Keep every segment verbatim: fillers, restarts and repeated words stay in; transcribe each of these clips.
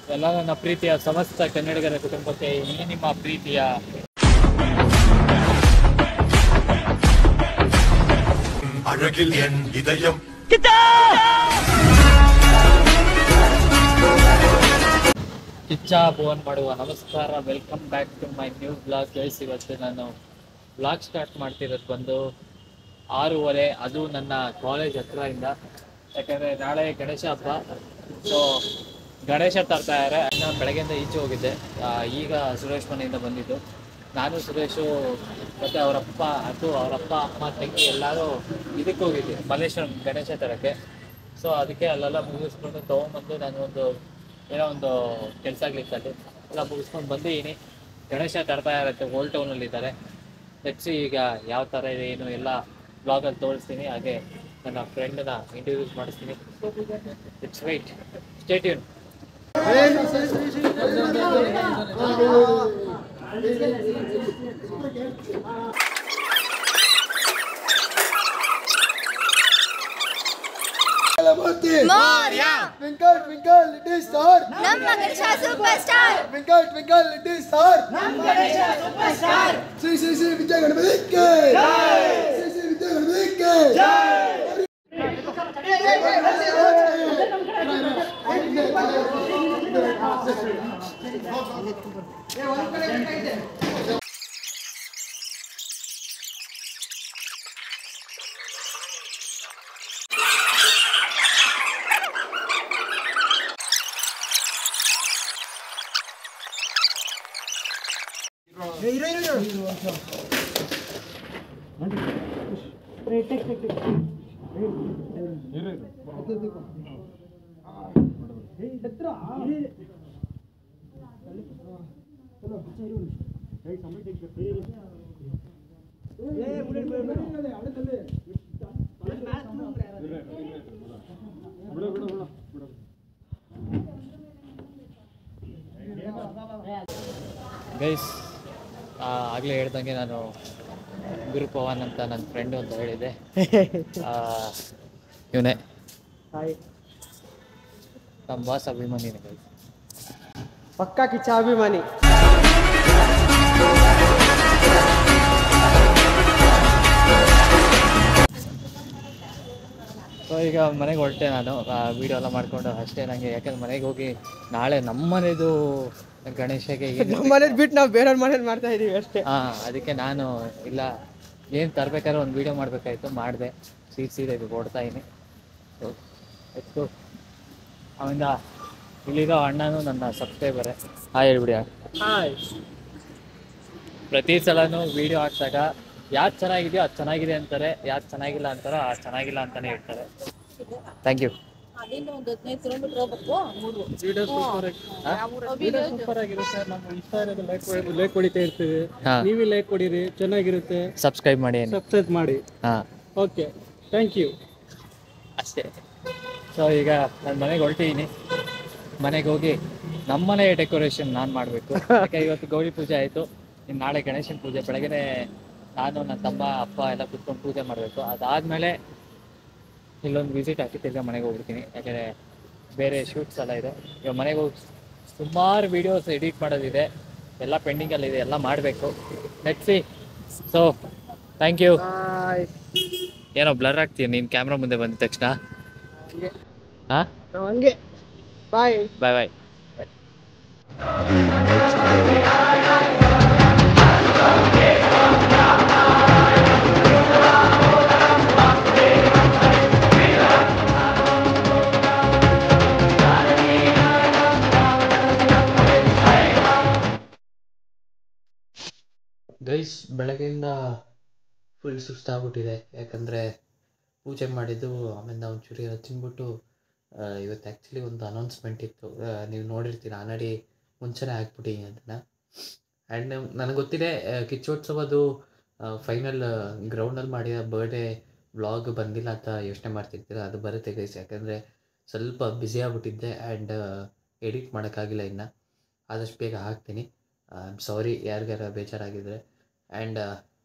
ಎಲ್ಲ ನನ್ನ ಪ್ರೀತಿಯ ಸಮಸ್ತ ಕನ್ನಡಿಗರ ಕುಟುಂಬಕ್ಕೆ ಈ ನಿಮ್ಮ ಪ್ರೀತಿಯ ಅழகில் என் இதயம் ಕಿಚ್ಚಾ ಭುವನ್ ಮಾಡುವ ನಮಸ್ಕಾರ. Welcome back to my new blog. Guys, ಇವತ್ತು ನಾನು ಬ್ಲಾಗ್ ಸ್ಟಾರ್ಟ್ ಮಾಡ್ತಿರೋದು ಬಂದು ಆರೂವರೆ, ಅದು ನನ್ನ ಕಾಲೇಜ್ ಹತ್ರದಿಂದ. ಯಾಕಂದರೆ ನಾಳೆ ಗಣೇಶ ಹಬ್ಬ, ಸೊ ಗಣೇಶ ತರ್ತಾ ಇದ್ದಾರೆ. ನಾನು ಬೆಳಗ್ಗೆಯಿಂದ ಈಚೆ ಹೋಗಿದ್ದೆ, ಈಗ ಸುರೇಶ್ ಮನೆಯಿಂದ ಬಂದಿದ್ದು. ನಾನು ಸುರೇಶು ಮತ್ತು ಅವರಪ್ಪ ಅದು ಅವರಪ್ಪ ಅಮ್ಮ ತಂಗಿ ಎಲ್ಲರೂ ಇದಕ್ಕೆ ಹೋಗಿದ್ದೆ, ಮಲ್ಲೇಶ್ವರಂ ಗಣೇಶ ತರೋಕ್ಕೆ. ಸೊ ಅದಕ್ಕೆ ಅಲ್ಲೆಲ್ಲ ಮುಗಿಸ್ಕೊಂಡು ತೊಗೊಂಬಂದು ನಾನು ಒಂದು ಏನೋ ಒಂದು ಕೆಲಸ ಆಗ್ಲಿಕ್ಕಲ್ಲಿ ಎಲ್ಲ ಮುಗಿಸ್ಕೊಂಡು ಬಂದಿದ್ದೀನಿ. ಗಣೇಶ ತರ್ತಾ ಇರುತ್ತೆ, ಓಲ್ಡ್ ಟೌನಲ್ಲಿ ಇದ್ದಾರೆ. ಹೆಚ್ಚು ಈಗ ಯಾವ ಥರ ಇದೆ ಏನು ಎಲ್ಲ ಬ್ಲಾಗಲ್ಲಿ ತೋರಿಸ್ತೀನಿ. ಹಾಗೆ ನನ್ನ ಫ್ರೆಂಡನ್ನ ಇಂಟ್ರೊಡ್ಯೂಸ್ ಮಾಡಿಸ್ತೀನಿ. It's right, stay tune. Moria! Twinkle, twinkle, little star. Nam Ganesha superstar. Twinkle, twinkle, little star. Nam Ganesha superstar. Sri Sri Sri Vijay Ganapati ke jai. Sri Sri Vijay Ganapati ke jai. Guys, ಆಗಲೇ ಹೇಳ್ದಂಗೆ ನಾನು ಗುರು ಪವನ್ ಅಂತ ನನ್ನ friend ಅಂತ ಹೇಳಿದ್ದೆ. ಇವನೇ ನಮ್ಮ boss ಅಭಿಮಾನಿನೇ guys, ಪಕ್ಕಾ ಕಿಚ್ಚ ಅಭಿಮಾನಿ. ಸೊ ಈಗ ಮನೆಗೆ ಹೊರಟೆ ನಾನು. ವೀಡಿಯೋ ಎಲ್ಲ ಮಾಡಿಕೊಂಡು ಅಷ್ಟೇ ನನಗೆ, ಯಾಕಂದ್ರೆ ಮನೆಗೆ ಹೋಗಿ ನಾಳೆ ನಮ್ಮ ಮನೆದು ಗಣೇಶಗೆ ನಮ್ಮ ಮನೇಲಿ ಬಿಟ್ಟು ನಾವು ಬೇರೆಯವ್ರ ಮನೇಲಿ ಮಾಡ್ತಾ ಇದೀವಿ ಅಷ್ಟೇ. ಹಾಂ, ಅದಕ್ಕೆ ನಾನು ಇಲ್ಲ ಏನು ತರಬೇಕಾದ್ರೆ ಒಂದು ವೀಡಿಯೋ ಮಾಡಬೇಕಾಯ್ತು, ಮಾಡಿದೆ. ಸೀಟ್ ಸೀರೆ ಇದು ಕೊಡ್ತಾ ಇದ್ದೀನಿ. ಎಷ್ಟು ಅವಿಂದ ಇಲ್ಲಿರೋ ಅಣ್ಣನೂ ನನ್ನ ಸಬ್ಸ್ಕ್ರೈಬರೇ. ಹಾಯ್ ಹೇಳ್ಬಿಡಿ. ಹಾಯ್. ಪ್ರತಿ ಸಲನೂ ವೀಡಿಯೋ ಹಾಕಿದಾಗ ಯಾವ್ದು ಚೆನ್ನಾಗಿದೆಯೋ ಅದು ಚೆನ್ನಾಗಿದೆ ಅಂತಾರೆ, ಯಾವ್ದು ಚೆನ್ನಾಗಿಲ್ಲ ಅಂತಾರೋ ಅದು ಚೆನ್ನಾಗಿಲ್ಲ ಅಂತಲೇ ಹೇಳ್ತಾರೆ. Thank you. ಒಂದು ಹದಿನೈದು ಕಿಲೋಮೀಟರ್ ಹೋಗ್ಬೇಕು. ವಿಡಿಯೋ ಸೂಪರ್ ವಿಡಿಯೋ ಸೂಪರ್ ಆಗಿರುತ್ತೆ. ನಮ್ಮ ಇಷ್ಟ ಇರೋದು ಲೈಕ್ ಲೈಕ್ ಹೊಡಿತಾ ಇರ್ತೀವಿ. ಹಾಂ, ನೀವೇ ಲೈಕ್ ಕೊಡಿರಿ, ಚೆನ್ನಾಗಿರುತ್ತೆ. ಸಬ್ಸ್ಕ್ರೈಬ್ ಮಾಡಿ. ಸಬ್ಸ್ಕ್ರೈಬ್ ಮಾಡಿ. ಹಾಂ, ಓಕೆ, ಥ್ಯಾಂಕ್ ಯು. ಅಷ್ಟೇ. ಸೊ ಈಗ ನಾನು ಮನೆಗೆ ಹೊರಟಿದ್ದೀನಿ. ಮನೆಗೆ ಹೋಗಿ ನಮ್ಮನೆ ಡೆಕೋರೇಷನ್ ನಾನು ಮಾಡಬೇಕು. ಯಾಕೆ ಇವತ್ತು ಗೌರಿ ಪೂಜೆ ಆಯಿತು, ಇನ್ನು ನಾಳೆ ಗಣೇಶನ ಪೂಜೆ. ಬೆಳಗ್ಗೆ ನಾನು ನನ್ನ ತಮ್ಮ ಅಪ್ಪ ಎಲ್ಲ ಕುತ್ಕೊಂಡು ಪೂಜೆ ಮಾಡಬೇಕು. ಅದಾದಮೇಲೆ ಇಲ್ಲೊಂದು ವಿಸಿಟ್ ಹಾಕಿ ತಿರ್ಗಾ ಮನೆಗೆ ಹೋಗ್ಬಿಡ್ತೀನಿ. ಯಾಕೆಂದರೆ ಬೇರೆ ಶೂಟ್ಸ್ ಎಲ್ಲ ಇದೆ. ಇವಾಗ ಮನೆಗೆ ಹೋಗಿ ಸುಮಾರು ವೀಡಿಯೋಸ್ ಎಡಿಟ್ ಮಾಡೋದಿದೆ, ಎಲ್ಲ ಪೆಂಡಿಂಗಲ್ಲಿದೆ, ಎಲ್ಲ ಮಾಡಬೇಕು. ನೆಟ್ಸಿ. So thank you. ಏನೋ ಬ್ಲರ್ ಆಗ್ತೀಯ ನೀನು ಕ್ಯಾಮ್ರಾ ಮುಂದೆ ಬಂದ ತಕ್ಷಣ. ಹಾಂ, ಹಂಗೆ. Bye bye bye. ಗೈಸ್, ಬೆಳಗ್ಗೆಯಿಂದ ಫುಲ್ ಸುಸ್ತಾಗ್ಬಿಟ್ಟಿದೆ. ಯಾಕಂದರೆ ಪೂಜೆ ಮಾಡಿದ್ದು, ಆಮೇಲೆ ಒಂಚೂರು ತಿಂದ್ಬಿಟ್ಟು ಇವತ್ತು ಆ್ಯಕ್ಚುಲಿ ಒಂದು ಅನೌನ್ಸ್ಮೆಂಟ್ ಇತ್ತು, ನೀವು ನೋಡಿರ್ತೀರ. ಆಲ್ರೆಡಿ ಮುಂಚೆನೇ ಹಾಕ್ಬಿಟ್ಟಿದ್ದೀನಿ ಅದನ್ನು. ಆ್ಯಂಡ್ ನನಗೆ ಗೊತ್ತಿದೆ ಕಿಚ್ಚೋತ್ಸವದು ಫೈನಲ್ ಗ್ರೌಂಡಲ್ಲಿ ಮಾಡಿದ ಬರ್ಡೇ ವ್ಲಾಗ್ ಬಂದಿಲ್ಲ ಅಂತ ಯೋಚನೆ ಮಾಡ್ತಿರ್ತೀರ. ಅದು ಬರುತ್ತೆ ಗೈಸ್, ಯಾಕಂದರೆ ಸ್ವಲ್ಪ ಬ್ಯುಸಿ ಆಗ್ಬಿಟ್ಟಿದ್ದೆ ಆ್ಯಂಡ್ ಎಡಿಟ್ ಮಾಡೋಕ್ಕಾಗಿಲ್ಲ. ಇನ್ನು ಆದಷ್ಟು ಬೇಗ ಹಾಕ್ತೀನಿ. ಐ ಆಮ್ ಸಾರಿ ಯಾರಿಗಾರ ಬೇಜಾರಾಗಿದ್ದರೆ. ಆ್ಯಂಡ್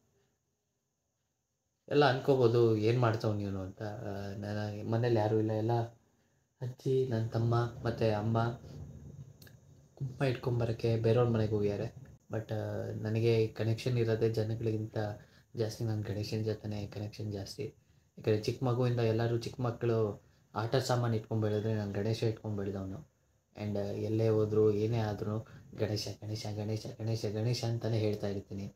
ಎಲ್ಲ ಅನ್ಕೋಬೋದು ಏನು ಮಾಡ್ತಾವೆ ನೀನು ಅಂತ. ನನ್ನ ಮನೇಲಿ ಯಾರೂ ಇಲ್ಲ, ಎಲ್ಲ ಅಜ್ಜಿ, ನನ್ನ ತಮ್ಮ ಮತ್ತು ಅಮ್ಮ ಕುಂಪ ಇಟ್ಕೊಂಬರೋಕ್ಕೆ ಬೇರೆಯವ್ರ ಮನೆಗೆ ಹೋಗ್ಯಾರೆ. ಬಟ್ ನನಗೆ ಕನೆಕ್ಷನ್ ಇರೋದೇ ಜನಗಳಿಗಿಂತ ಜಾಸ್ತಿ ನನ್ನ ಗಣೇಶನ ಜೊತೆ ಕನೆಕ್ಷನ್ ಜಾಸ್ತಿ. ಯಾಕಂದರೆ ಚಿಕ್ಕ ಮಗುವಿಂದ ಎಲ್ಲರೂ ಚಿಕ್ಕ ಮಕ್ಕಳು ಆಟ ಸಾಮಾನು ಇಟ್ಕೊಂಡು ಬೆಳೆದ್ರೆ ನಾನು ಗಣೇಶ ಇಟ್ಕೊಂಡು ಬೆಳೆದವನು. ಆ್ಯಂಡ್ ಎಲ್ಲೇ ಹೋದರೂ ಏನೇ ಆದ್ರೂ ಗಣೇಶ ಗಣೇಶ ಗಣೇಶ ಗಣೇಶ ಗಣೇಶ ಅಂತಲೇ ಹೇಳ್ತಾ ಇರ್ತೀನಿ.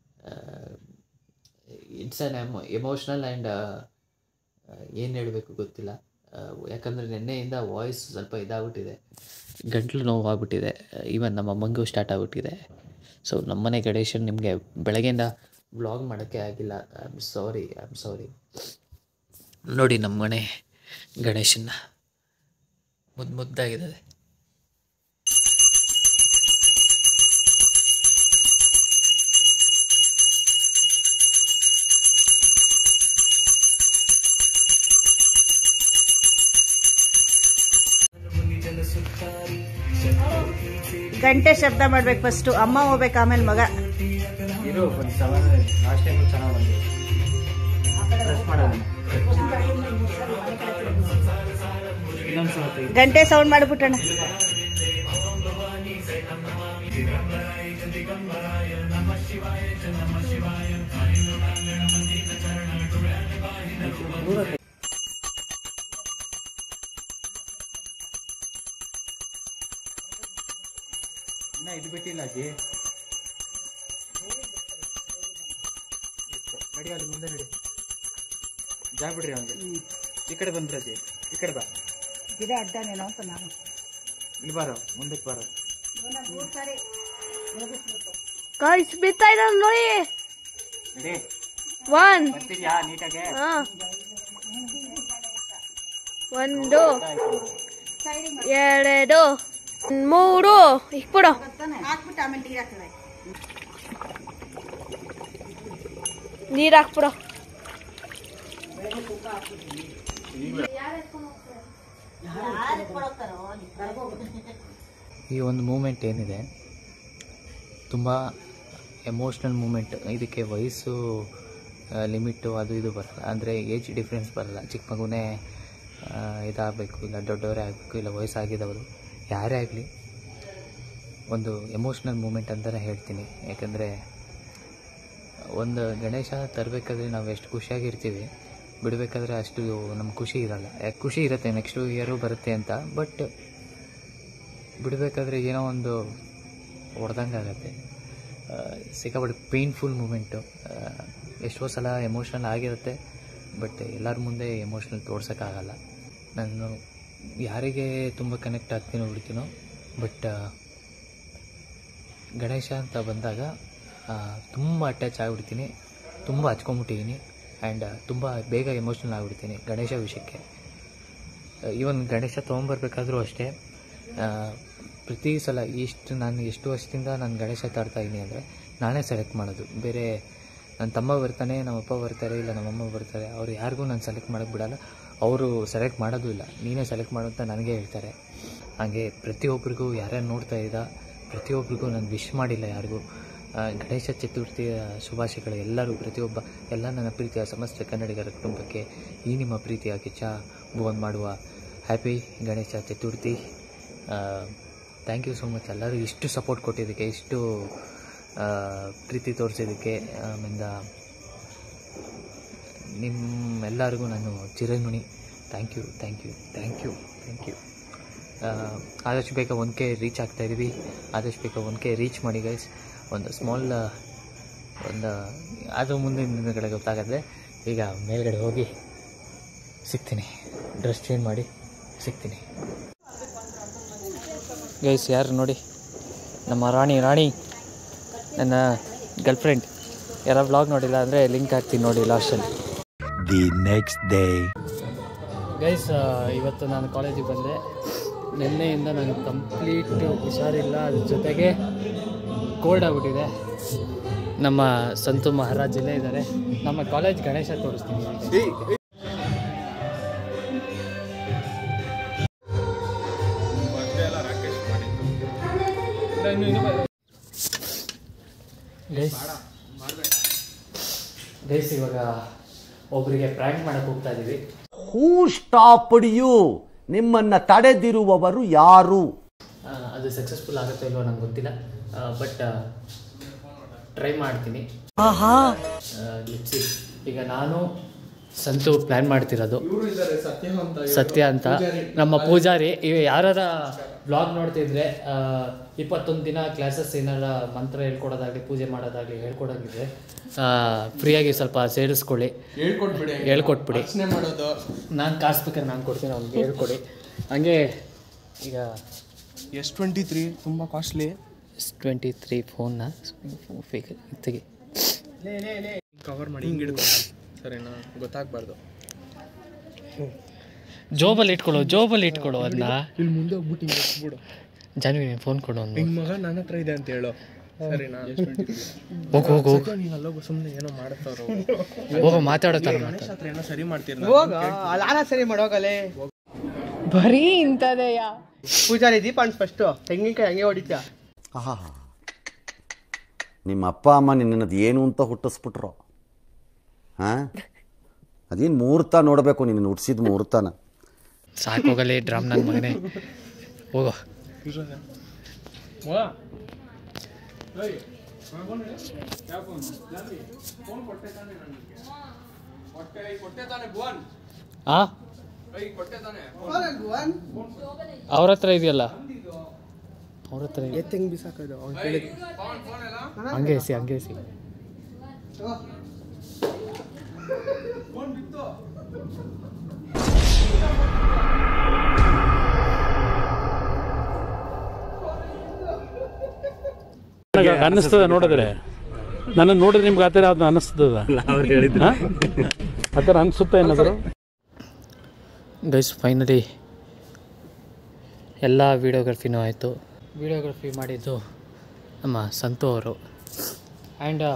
It's an emo emotional and ಏನು ಹೇಳಬೇಕು ಗೊತ್ತಿಲ್ಲ. ಯಾಕಂದರೆ ನೆನ್ನೆಯಿಂದ ವಾಯ್ಸ್ ಸ್ವಲ್ಪ ಇದಾಗ್ಬಿಟ್ಟಿದೆ, ಗಂಟ್ಲು ನೋವು ಆಗ್ಬಿಟ್ಟಿದೆ. ಈವನ್ ನಮ್ಮ ಅಮ್ಮಂಗೂ ಸ್ಟಾರ್ಟ್ ಆಗ್ಬಿಟ್ಟಿದೆ. ಸೊ ನಮ್ಮನೆ ಗಣೇಶನ್ ನಿಮಗೆ ಬೆಳಗ್ಗೆಯಿಂದ ವ್ಲಾಗ್ ಮಾಡೋಕ್ಕೆ ಆಗಿಲ್ಲ. I am sorry I am sorry. ನೋಡಿ ನಮ್ಮ ಮನೆ ಗಣೇಶನ್ನ ಮುದ್ದು ಮುದ್ದಾಗಿದ್ದಾರೆ. ಗಂಟೆ ಶಬ್ದ ಮಾಡ್ಬೇಕು ಫಸ್ಟ್, ಅಮ್ಮ ಹೋಗ್ಬೇಕು ಆಮೇಲೆ ಮಗ. ಇದು ಒಂದು ಸವಾಲು ಲಾಸ್ಟ್ ಟೈಮು ಚೆನ್ನಾಗಿ ಬಂದಿದೆ. ಪ್ರೆಸ್ ಮಾಡೋದು ಗಂಟೆ ಸೌಂಡ್ ಮಾಡಿಬಿಟ್ಟಣ. ಇನ್ನ ಇದು ಬಿಟ್ಟಿಲ್ಲ ಅಜ್ಜಿ. ನಡಿ ಅಲ್ಲಿ ಮುಂದೆ ನಡಿ, ಜಾಗ ಬಿಡ್ರಿ ಅವನಿಗೆ. ಈ ಕಡೆ ಬಂದ್ರಿ ಅಜ್ಜಿ, ಈ ಕಡೆ ಬಾ. ಗಿಡ ಅಡ್ಡನೇನೋ ಅಂತ ನಾನು ಇಲ್ಲಿ ಬಾರೋ, ಮುಂದಕ್ಕೆ ಬಾರೋ. ಗಾಯ್ಸ್ ಬಿತ್ತಾ ಇದ್ದಾನೆ ನೋಡಿ. ನಡಿ ಒನ್ ಬರ್ತಿದ್ಯಾ ನೀಟಾಗೆ? ಒಂದು ಎರಡು ಮೂರು ಇಕ್ಬಿಡು. ಹಾಕ್ಬಿಟ್ಟು ಆಮೇಲೆ ನೀರು ಹಾಕ್ತಾರೆ. ನೀರು ಹಾಕ್ಬಿಡು. ಈ ಒಂದು ಮೂಮೆಂಟ್ ಏನಿದೆ ತುಂಬ ಎಮೋಷ್ನಲ್ ಮೂಮೆಂಟ್. ಇದಕ್ಕೆ ವಯಸ್ಸು ಲಿಮಿಟು ಅದು ಇದು ಬರಲ್ಲ, ಅಂದರೆ ಏಜ್ ಡಿಫ್ರೆನ್ಸ್ ಬರಲ್ಲ. ಚಿಕ್ಕ ಮಗುನೇ ಇದಾಗಬೇಕು, ಇಲ್ಲ ದೊಡ್ಡವರೇ ಆಗಬೇಕು, ಇಲ್ಲ ವಯಸ್ಸಾಗಿದ್ದವರು ಯಾರೇ ಆಗಲಿ ಒಂದು ಎಮೋಷ್ನಲ್ ಮೂಮೆಂಟ್ ಅಂತಲೇ ಹೇಳ್ತೀನಿ. ಯಾಕಂದರೆ ಒಂದು ಗಣೇಶ ತರಬೇಕಾದ್ರೆ ನಾವು ಎಷ್ಟು ಖುಷಿಯಾಗಿರ್ತೀವಿ, ಬಿಡಬೇಕಾದ್ರೆ ಅಷ್ಟು ನಮ್ಗೆ ಖುಷಿ ಇರಲ್ಲ. ಯಾಕೆ ಖುಷಿ ಇರುತ್ತೆ ನೆಕ್ಸ್ಟ್ ಇಯರು ಬರುತ್ತೆ ಅಂತ, ಬಟ್ ಬಿಡಬೇಕಾದ್ರೆ ಏನೋ ಒಂದು ಹೊಡೆದಂಗೆ ಆಗುತ್ತೆ. ಸಿಕ್ಕಾಪಟ್ಟೆ ಪೇಯ್ನ್ಫುಲ್ ಮೂಮೆಂಟು. ಎಷ್ಟೋ ಸಲ ಎಮೋಷ್ನಲ್ ಆಗಿರುತ್ತೆ, ಬಟ್ ಎಲ್ಲರ ಮುಂದೆ ಎಮೋಷ್ನಲ್ ತೋರ್ಸೋಕ್ಕಾಗಲ್ಲ. ನಾನು ಯಾರಿಗೆ ತುಂಬ ಕನೆಕ್ಟ್ ಆಗ್ತೀನೋ ಬಿಡ್ತೀನೋ, ಬಟ್ ಗಣೇಶ ಅಂತ ಬಂದಾಗ ತುಂಬ ಅಟ್ಯಾಚ್ ಆಗಿಬಿಡ್ತೀನಿ, ತುಂಬ ಹಚ್ಕೊಂಬಿಟ್ಟಿದ್ದೀನಿ. ಆ್ಯಂಡ್ ತುಂಬ ಬೇಗ ಎಮೋಷ್ನಲ್ ಆಗಿಬಿಡ್ತೀನಿ ಗಣೇಶ ವಿಷಯಕ್ಕೆ. ಈವನ್ ಗಣೇಶ ತೊಗೊಂಬರ್ಬೇಕಾದ್ರೂ ಅಷ್ಟೇ, ಪ್ರತಿ ಸಲ ಇಷ್ಟು ನಾನು ಎಷ್ಟು ವರ್ಷದಿಂದ ನಾನು ಗಣೇಶ ತರ್ತಾಯಿದ್ದೀನಿ ಅಂದರೆ ನಾನೇ ಸೆಲೆಕ್ಟ್ ಮಾಡೋದು. ಬೇರೆ ನನ್ನ ತಮ್ಮ ಬರ್ತಾನೆ, ನಮ್ಮಪ್ಪ ಬರ್ತಾರೆ, ಇಲ್ಲ ನಮ್ಮಮ್ಮ ಬರ್ತಾರೆ, ಅವ್ರು ಯಾರಿಗೂ ನಾನು ಸೆಲೆಕ್ಟ್ ಮಾಡೋಕ್ಕೆ ಬಿಡೋಲ್ಲ. ಅವರು ಸೆಲೆಕ್ಟ್ ಮಾಡೋದು ಇಲ್ಲ, ನೀನೇ ಸೆಲೆಕ್ಟ್ ಮಾಡು ಅಂತ ನನಗೆ ಹೇಳ್ತಾರೆ. ಹಾಗೆ ಪ್ರತಿಯೊಬ್ಬರಿಗೂ ಯಾರ್ಯಾರು ನೋಡ್ತಾ ಇದ್ದ ಪ್ರತಿಯೊಬ್ಬರಿಗೂ ನಾನು ವಿಶ್ ಮಾಡಿಲ್ಲ ಯಾರಿಗೂ. ಗಣೇಶ ಚತುರ್ಥಿಯ ಶುಭಾಶಯಗಳು ಎಲ್ಲರೂ, ಪ್ರತಿಯೊಬ್ಬ ಎಲ್ಲ ನನ್ನ ಪ್ರೀತಿಯ ಸಮಸ್ತ ಕನ್ನಡಿಗರ ಕುಟುಂಬಕ್ಕೆ ಈ ನಿಮ್ಮ ಪ್ರೀತಿಯ ಕಿಚ್ಚ ಭುವನ್ ಮಾಡುವ happy Ganesha Chaturthi. Thank you so much ಎಲ್ಲರೂ ಇಷ್ಟು ಸಪೋರ್ಟ್ ಕೊಟ್ಟಿದ್ದಕ್ಕೆ, ಇಷ್ಟು ಪ್ರೀತಿ ತೋರಿಸಿದ್ದಕ್ಕೆ. ಆಮೇಲೆ ನಿಮ್ಮೆಲ್ಲರಿಗೂ ನಾನು ಚಿರಋಣಿ. Thank you thank you thank you thank you. ಆದಷ್ಟು ಬೇಗ ಒನ್ ಕೆ ರೀಚ್ ಆಗ್ತಾಯಿದ್ದೀವಿ, ಆದಷ್ಟು ಬೇಗ ಒನ್ ಕೆ ರೀಚ್ ಮಾಡಿ ಗೈಸ್. ಒಂದು ಸ್ಮಾಲ್ ಒಂದು ಅದು ಮುಂದಿನ ದಿನಗಳ ಗೊತ್ತಾಗತ್ತೆ. ಈಗ ಮೇಲ್ಗಡೆ ಹೋಗಿ ಸಿಗ್ತೀನಿ, ಡ್ರೆಸ್ ಚೇಂಜ್ ಮಾಡಿ ಸಿಗ್ತೀನಿ ಗೈಸ್. ಯಾರು ನೋಡಿ, ನಮ್ಮ ರಾಣಿ ರಾಣಿ ನನ್ನ ಗರ್ಲ್ಫ್ರೆಂಡ್. ಯಾರ ವ್ಲಾಗ್ ನೋಡಿಲ್ಲ ಅಂದರೆ ಲಿಂಕ್ ಹಾಕ್ತೀನಿ ನೋಡಿ ಲಾಸ್ಟಲ್ಲಿ. ದಿ ನೆಕ್ಸ್ಟ್ ಡೇ ಗೈಸ್, ಇವತ್ತು ನಾನು ಕಾಲೇಜಿಗೆ ಬಂದೆ. ನಿನ್ನೆಯಿಂದ ನನಗೆ ಕಂಪ್ಲೀಟ್ ಹುಷಾರಿಲ್ಲ, ಅದ್ರ ಜೊತೆಗೆ ಕೋಲ್ಡ್ ಆಗಿಬಿಟ್ಟಿದೆ. ನಮ್ಮ ಸಂತು ಮಹಾರಾಜ್ ಇಲ್ಲೇ ಇದ್ದಾರೆ. ನಮ್ಮ ಕಾಲೇಜ್ ಗಣೇಶ ತೋರಿಸ್ತೀನಿ. ಗೈಸ್ ಗೈಸ್ ಇವಾಗ ಒಬ್ಬರಿಗೆ ಪ್ರ್ಯಾಂಕ್ ಮಾಡಕ್ಕೆ ಹೋಗ್ತಾ ಇದ್ದೀವಿ. Who stopped you? ನಿಮ್ಮನ್ನ ತಡೆದಿರುವವರು ಯಾರು? ಅದು ಸಕ್ಸಸ್ಫುಲ್ ಆಗುತ್ತೋ ಇಲ್ವೋ ನಂಗೆ ಗೊತ್ತಿಲ್ಲ, ಬಟ್ ಟ್ರೈ ಮಾಡ್ತೀನಿ. ಈಗ ನಾನು ಸಂತು ಪ್ಲ್ಯಾನ್ ಮಾಡ್ತಿರೋದು ಸತ್ಯ ಅಂತ, ನಮ್ಮ ಪೂಜಾರಿ. ಇವು ಯಾರ ಬ್ಲಾಗ್ ನೋಡ್ತಿದ್ರೆ ಇಪ್ಪತ್ತೊಂದು ದಿನ ಕ್ಲಾಸಸ್ ಏನಾರ ಮಂತ್ರ ಹೇಳ್ಕೊಡೋದಾಗಲಿ ಪೂಜೆ ಮಾಡೋದಾಗಲಿ ಹೇಳ್ಕೊಡೋಂಗಿದ್ರೆ ಫ್ರೀಯಾಗಿ ಸ್ವಲ್ಪ ಸೇರಿಸ್ಕೊಳ್ಳಿ, ಹೇಳ್ಕೊಟ್ಬಿಡಿ ಹೇಳ್ಕೊಟ್ಬಿಡಿ ಮಾಡೋದು. ನಾನು ಕಾಸು ಬೇಕಾದ್ರೆ ನಾನು ಕೊಡ್ತೀನಿ, ಅವ್ನಿಗೆ ಹೇಳ್ಕೊಡಿ. ಹಂಗೆ ಈಗ ಎಸ್ ಟ್ವೆಂಟಿ ತ್ರೀ ತುಂಬ ಕಾಸ್ಟ್ಲಿ. ಎಸ್ ಟ್ವೆಂಟಿ ತ್ರೀ ಫೋನ್ನ ಫೇಕ್ ತೆಗಿ, ಕವರ್ ಮಾಡಿ ಹಿಂಗೆ ಹಿಡ್ಕೊ ಸರಿನಾ, ಗೊತ್ತಾಗಬಾರ್ದು. ಜೋಬಲ್ಲಿ ಇಟ್ಕೊಳ್ಳೋ ಜೋಬಲ್ಲಿ ಇಟ್ಕೊಳ್ಳೋ ಅದನ್ನ. ಇಲ್ಲಿ ಮುಂದೆ ಹೋಗ್ಬಿಟ್ಟು ಹಿಂಗೆ ಬಿಡು. ಜಾನ್ವಿ ನೀನು ಫೋನ್ ಕೊಡು ಒಂದು. ನಿಮ್ಮ ಮಗ ನನ್ನ ಹತ್ರ ಇದೆ ಅಂತ ಹೇಳು ಸರಿನಾ. ಹೋಗು ಹೋಗು ಹೋಗು, ನೀನು ಅಲ್ಲೋಗು, ಸುಮ್ಮನೆ ಏನೋ ಮಾಡ್ತಾರೋ ಹೋಗೋ ಮಾತಾಡೋತಾರ ಗಣೇಶ ಹತ್ರ ಏನೋ ಸರಿ ಮಾಡ್ತೀರ. ಅಲ್ಲ ಸರಿ ಮಾಡೋಗಲೇ ಬರೀ ಇಂಥದೆಯಾ. ಪೂಜಾರಿ ದೀಪ ಅನ್ಸ್ ಫಸ್ಟು ತೆಂಗಿನಕಾಯಿ ಹಂಗೆ ಹೊಡಿತ್ಯಾ. ಆಹಾ, ನಿಮ್ಮ ಅಪ್ಪ ಅಮ್ಮ ನಿನ್ನದು ಏನು ಅಂತ ಹುಟ್ಟಿಸ್ಬಿಟ್ರು. ಹಾಂ, ಅದೇನು ಮುಹೂರ್ತ ನೋಡಬೇಕು, ನಿನ್ನ ಹುಟ್ಟಿಸಿದ ಮುಹೂರ್ತನ. ಸಾಕೋಗಲೇ ಡ್ರಾಮ್ ನನ್ನ ಮಗನೇ, ಹೋಗೋ. ಆ ಅವ್ರ ಹತ್ರ ಇದೆಯಲ್ಲ, ಅವ್ರ ಹತ್ರ ಎತ್ತಂಗೆ ಬಿಸಾಕೋದು ಅವ್ನು ಕೇಳಿದ್ ಹಂಗೆ ಎಸಿ ಹಂಗೆ ಎಸಿ. ಅನ್ನಿಸ್ತದ ನೋಡಿದ್ರೆ, ನನ್ನ ನೋಡಿದ್ರೆ ನಿಮ್ಗೆ ಆ ಥರ ಅದು ಅನ್ನಿಸ್ತದ, ಆ ಥರ ಅನಿಸುತ್ತೆ ಏನಾದರೂ. ಗೈಸ್ ಫೈನಲಿ ಎಲ್ಲ ವೀಡಿಯೋಗ್ರಫಿನೂ ಆಯಿತು. ವೀಡಿಯೋಗ್ರಫಿ ಮಾಡಿದ್ದು ನಮ್ಮ ಸಂತು ಅವರು. ಆ್ಯಂಡ್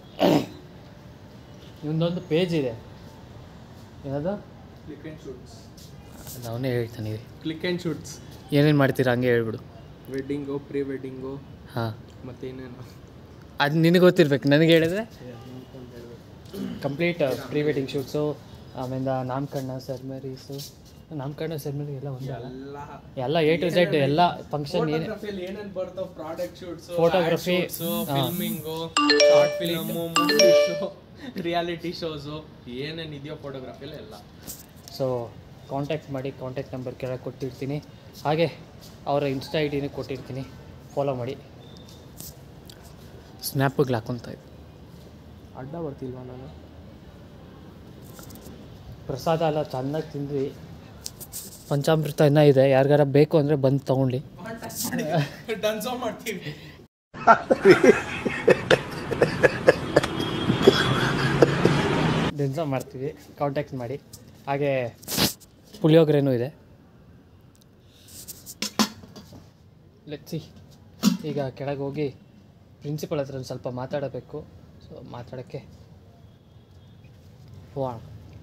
ಇವೊಂದೊಂದು ಪೇಜ್ ಇದೆ, ಏನದು ಕ್ಲಿಕ್ ಆ್ಯಂಡ್ ಶೂಟ್ಸ್. ಅವನೇ ಹೇಳ್ತಾನೆ, ಕ್ಲಿಕ್ ಆ್ಯಂಡ್ ಶೂಟ್ಸ್ ಏನೇನು ಮಾಡ್ತೀರಾ ಹಂಗೆ ಹೇಳ್ಬಿಡು. ವೆಡ್ಡಿಂಗು, ಪ್ರೀ ವೆಡ್ಡಿಂಗು, ಹಾಂ ಮತ್ತೇನೇನು ಅದು ನಿನಗೆ ಗೊತ್ತಿರ್ಬೇಕು, ನನಗೆ ಹೇಳಿದ್ರೆ ಕಂಪ್ಲೀಟ್ ಪ್ರೀ ವೆಡ್ಡಿಂಗ್ ಶೂಟ್ಸು, ಆಮೇಲೆ ನಾಮಕರಣ ಸೆರ್ಮನೀಸು, ನಾಮಕರಣ ಸೆರ್ಮನಿ ಎಲ್ಲ ಒಂದೇ ಅಲ್ಲ, ಎಲ್ಲ ಎ ಟು ಝೆಡ್ ಎಲ್ಲ ಫಂಕ್ಷನ್ ಏನು ಏನೇನು ಬರ್ತವೆ, product shoots, photography, filming, short film, movie show, reality shows, ಏನೇನು ಇದೆಯೋ ಫೋಟೋಗ್ರಫಿಯಲ್ಲಿ ಎಲ್ಲ. ಸೊ ಕಾಂಟ್ಯಾಕ್ಟ್ ಮಾಡಿ, ಕಾಂಟ್ಯಾಕ್ಟ್ ನಂಬರ್ ಕೆಳಗೆ ಕೊಟ್ಟಿರ್ತೀನಿ, ಹಾಗೆ ಅವರ ಇನ್ಸ್ಟಾ ಐ ಡಿನೇ ಕೊಟ್ಟಿರ್ತೀನಿ, ಫಾಲೋ ಮಾಡಿ. ಸ್ನ್ಯಾಪಿಗೆ ಹಾಕೊತ ಇದ್ದೆ, ಅಡ್ಡ ಬರ್ತಿಲ್ವಾ ನಾನು? ಪ್ರಸಾದ ಎಲ್ಲ ಚೆನ್ನಾಗಿ ತಿಂದ್ವಿ, ಪಂಚಾಮೃತ ಇನ್ನೂ ಇದೆ, ಯಾರಿಗಾರ ಬೇಕು ಅಂದರೆ ಬಂದು ತೊಗೊಂಡು ಡನ್ಸೋ ಮಾಡ್ತೀವಿ. ಡೆನ್ಸ ಮಾಡ್ತೀವಿ, ಕಾಂಟ್ಯಾಕ್ಟ್ ಮಾಡಿ. ಹಾಗೆ ಪುಳಿಯೋಗರೆನೂ ಇದೆ. ಲೆಟ್ಸಿ ಈಗ ಕೆಳಗೆ ಹೋಗಿ ಪ್ರಿನ್ಸಿಪಲ್ ಹತ್ರ ಒಂದು ಸ್ವಲ್ಪ ಮಾತಾಡಬೇಕು. ಸೊ ಮಾತಾಡೋಕ್ಕೆ ಹೋಗೋಣ.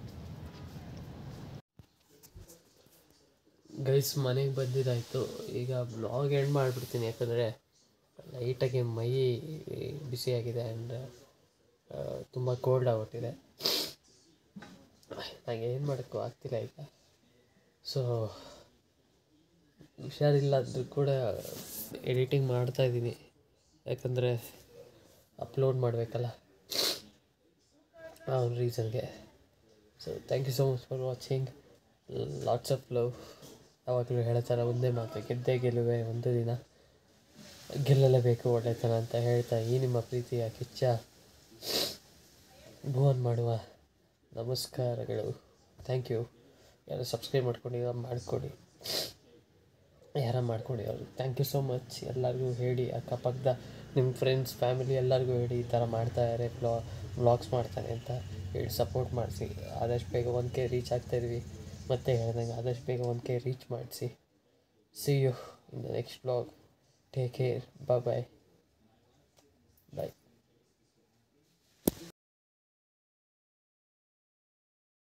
ಗೈಸ್ ಮನೆಗೆ ಬಂದಿದ್ದಾಯಿತು, ಈಗ ಬ್ಲಾಗ್ ಎಂಡ್ ಮಾಡಿಬಿಡ್ತೀನಿ, ಯಾಕಂದರೆ ಲೈಟಾಗಿ ಮೈ ಬಿಸಿಯಾಗಿದೆ ಆ್ಯಂಡ್ ತುಂಬ ಕೋಲ್ಡ್ ಆಗ್ಬಿಟ್ಟಿದೆ. ನನಗೆ ಏನು ಮಾಡೋಕ್ಕೂ ಆಗ್ತಿಲ್ಲ ಈಗ. ಸೊ ಹುಷಾರಿಲ್ಲ ಅಂದರೂ ಕೂಡ ಎಡಿಟಿಂಗ್ ಮಾಡ್ತಾಯಿದ್ದೀನಿ, ಯಾಕಂದರೆ ಅಪ್ಲೋಡ್ ಮಾಡಬೇಕಲ್ಲ, ಆ ಒಂದು ರೀಸನ್ಗೆ. So thank you so much for watching. Lots of love. ಯಾವಾಗಲೂ ಹೇಳ್ತಾರೆ ಒಂದೇ ಮಾತು, ಗೆದ್ದೇ ಗೆಲುವೆ ಒಂದು ದಿನ, ಗೆಲ್ಲಲೇಬೇಕು ಒಳ್ಳೆತನ ಅಂತ ಹೇಳ್ತಾ ಈ ನಿಮ್ಮ ಪ್ರೀತಿಯ ಕಿಚ್ಚ ಭುವನ್ ಮಾಡುವ ನಮಸ್ಕಾರಗಳು. Thank you. ಯಾರು ಸಬ್ಸ್ಕ್ರೈಬ್ ಮಾಡ್ಕೊಂಡು ಮಾಡಿಕೊಡಿ, ಯಾರ ಮಾಡ್ಕೊಂಡು ಅವರು ಥ್ಯಾಂಕ್ ಯು ಸೋ ಮಚ್. ಎಲ್ಲರಿಗೂ ಹೇಳಿ, ಅಕ್ಕಪಕ್ಕದ ನಿಮ್ಮ ಫ್ರೆಂಡ್ಸ್ ಫ್ಯಾಮಿಲಿ ಎಲ್ಲರಿಗೂ ಹೇಳಿ ಈ ಥರ ಮಾಡ್ತಾಯಿದ್ದಾರೆ, ಬ್ಲಾ ವ್ಲಾಗ್ಸ್ ಮಾಡ್ತಾರೆ ಅಂತ ಹೇಳಿ ಸಪೋರ್ಟ್ ಮಾಡಿಸಿ. ಆದಷ್ಟು ಬೇಗ ಒನ್ ಕೆ ರೀಚ್ ಆಗ್ತಾಯಿದ್ವಿ, ಮತ್ತೆ ಹೇಳ್ದಂಗೆ ಆದಷ್ಟು ಬೇಗ ಒನ್ ಕೆ ರೀಚ್ ಮಾಡಿಸಿ. See you in the next vlog. Take care, bye bye bye.